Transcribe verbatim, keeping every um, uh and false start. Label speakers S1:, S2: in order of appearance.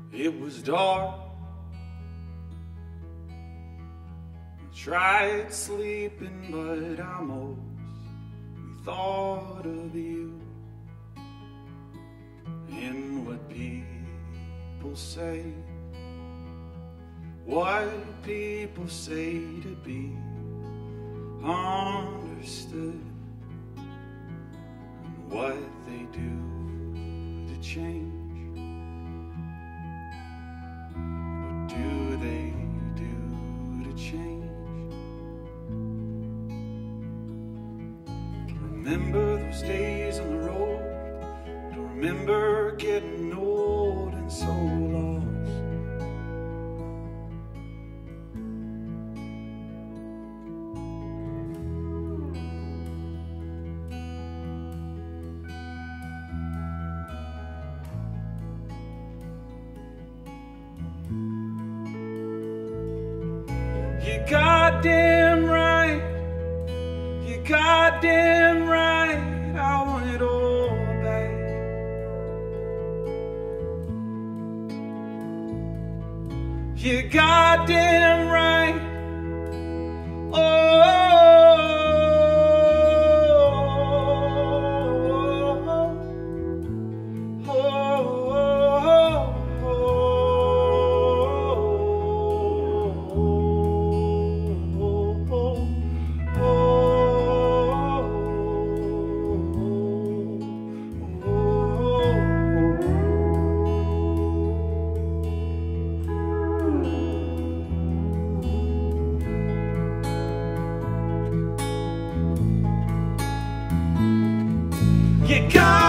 S1: It was dark. I tried sleeping, but I mostly thought of you and what people say, what people say to be understood, and what they do to change. What do they do to change? Remember those days on the road. Don't remember getting old and so lost. You goddamn right, you goddamn right, I want it all back. You goddamn right, oh. You got